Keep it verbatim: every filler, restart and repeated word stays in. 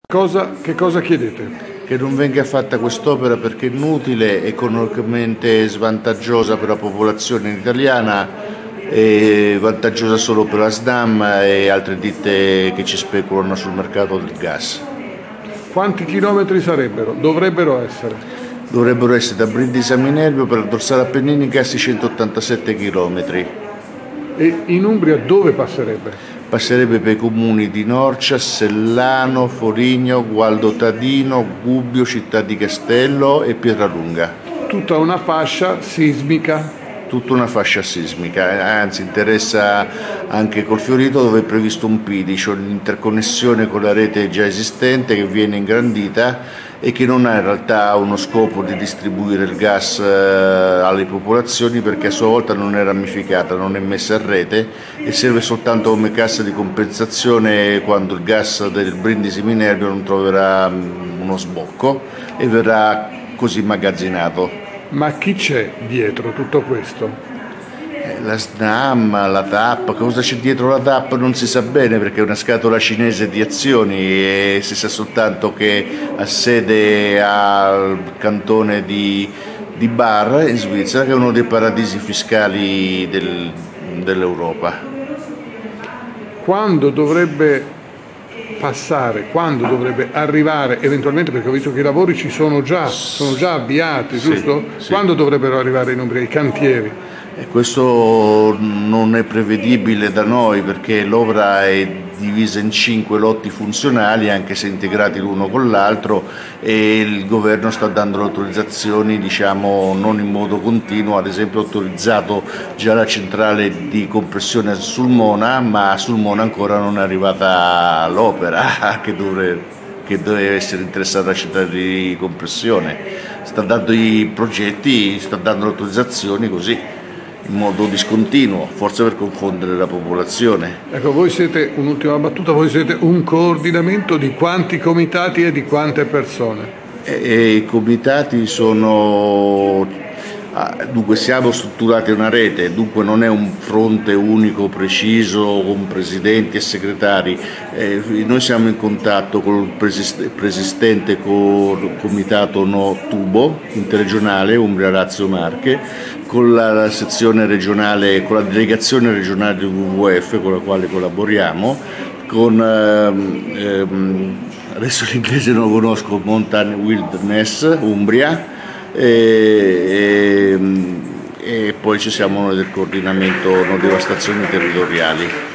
Cosa, che cosa chiedete? Che non venga fatta quest'opera perché è inutile, economicamente svantaggiosa per la popolazione italiana, e vantaggiosa solo per la SNAM e altre ditte che ci speculano sul mercato del gas. Quanti chilometri sarebbero? Dovrebbero essere? Dovrebbero essere da Brindisi a Minervio per la dorsale appenninica seicentottantasette chilometri. E in Umbria dove passerebbe? Passerebbe per i comuni di Norcia, Sellano, Forigno, Gualdotadino, Gubbio, Città di Castello e Pietralunga. Tutta una fascia sismica. Tutta una fascia sismica, anzi interessa anche Colfiorito, dove è previsto un P I D I, cioè un'interconnessione con la rete già esistente che viene ingrandita e che non ha in realtà uno scopo di distribuire il gas alle popolazioni, perché a sua volta non è ramificata, non è messa a rete e serve soltanto come cassa di compensazione quando il gas del Brindisi Minervio non troverà uno sbocco e verrà così immagazzinato. Ma chi c'è dietro tutto questo? La SNAM, la TAP, cosa c'è dietro la TAP non si sa bene perché è una scatola cinese di azioni e si sa soltanto che ha sede al cantone di, di Bar in Svizzera, che è uno dei paradisi fiscali del, dell'Europa. Quando dovrebbe passare, quando dovrebbe arrivare eventualmente, perché ho visto che i lavori ci sono già, sono già avviati, giusto? Sì, sì. Quando dovrebbero arrivare in Umbria i cantieri? E questo non è prevedibile da noi perché l'opera è divisa in cinque lotti funzionali, anche se integrati l'uno con l'altro, e il governo sta dando le autorizzazioni, diciamo, non in modo continuo. Ad esempio ha autorizzato già la centrale di compressione a Sulmona, ma a Sulmona ancora non è arrivata l'opera che dovrebbe, che deve essere interessata alla centrale di compressione. Sta dando i progetti, sta dando le autorizzazioni così, in modo discontinuo, forse per confondere la popolazione. Ecco, voi siete, un'ultima battuta, voi siete un coordinamento di quanti comitati e di quante persone? E, e i comitati sono, dunque siamo strutturati in una rete, dunque non è un fronte unico preciso con presidenti e segretari, eh, noi siamo in contatto con il preesistente comitato No Tubo interregionale Umbria Lazio Marche, con la sezione regionale, con la delegazione regionale di W W F con la quale collaboriamo, con ehm, ehm, adesso l'inglese non lo conosco, Mountain Wilderness Umbria, e, e, e poi ci siamo noi del coordinamento no devastazioni territoriali.